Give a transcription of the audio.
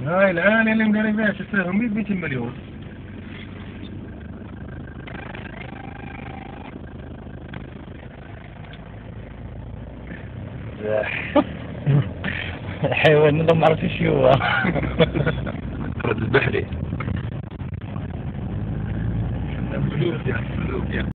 هاي العالي اللي مدري فيها تساهم 100 مليون. حيوان ما عرفت شو هو. رد البحري.